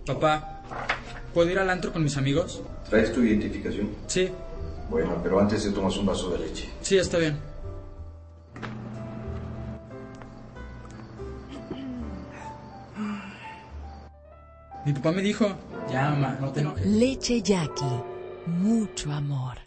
Papá, ¿puedo ir al antro con mis amigos? ¿Traes tu identificación? Sí. Bueno, pero antes te tomas un vaso de leche. Sí, está bien. Mi papá me dijo, ya, mamá, no te enojes. Leche Jackie, mucho amor.